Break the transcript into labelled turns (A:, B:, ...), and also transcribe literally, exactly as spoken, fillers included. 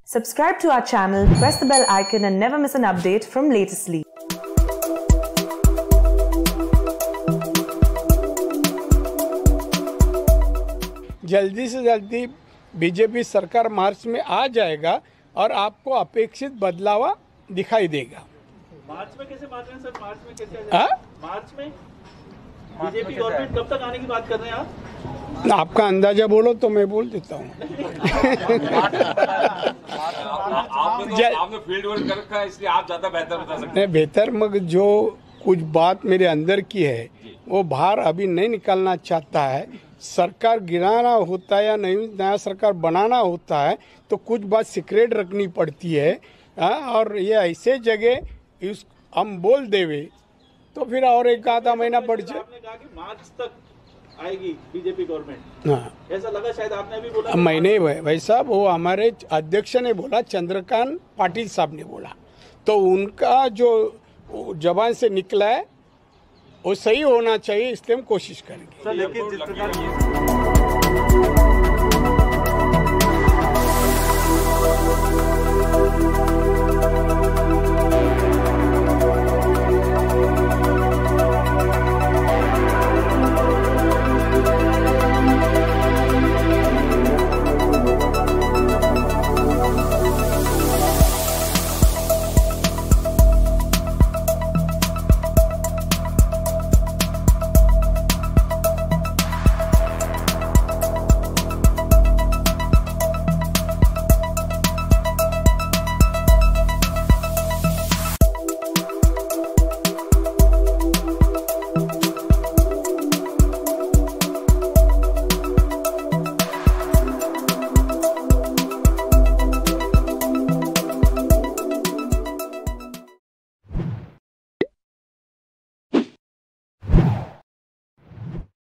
A: Subscribe to our channel, press the bell icon and never miss an update from Latestly.
B: जल्दी से जल्दी BJP सरकार मार्च में आ जाएगा और आपको अपेक्षित बदलाव दिखाई देगा।
C: मार्च में कैसे बात रहे हैं सर? मार्च में कैसे
B: आ?
C: मार्च में बीजेपी गवर्नमेंट कब तक आने की बात कर रहे हैं आप?
B: आपका अंदाजा बोलो तो मैं बोल देता हूँ।
D: आपने तो आपने फील्ड वर्क कर रखा है, इसलिए आप ज्यादा बेहतर बता सकते हैं।
B: नहीं बेहतर, मगर जो कुछ बात मेरे अंदर की है वो बाहर अभी नहीं निकालना चाहता है। सरकार गिराना होता है या नहीं नया सरकार बनाना होता है तो कुछ बात सीक्रेट रखनी पड़ती है। आ, और ये ऐसे जगह इस हम बोल देवे तो फिर और एक आधा महीना पड़ जाए।
C: आपने कहा कि मार्च तक आएगी बीजेपी गवर्नमेंट,
B: हाँ,
C: ऐसा लगा शायद आपने भी बोला।
B: मैंने वैसा वो हमारे अध्यक्ष ने बोला, चंद्रकांत पाटिल साहब ने बोला, तो उनका जो जबान से निकला है वो सही होना चाहिए, इसलिए हम कोशिश करेंगे।
C: सर लेकिन जिस प्रकार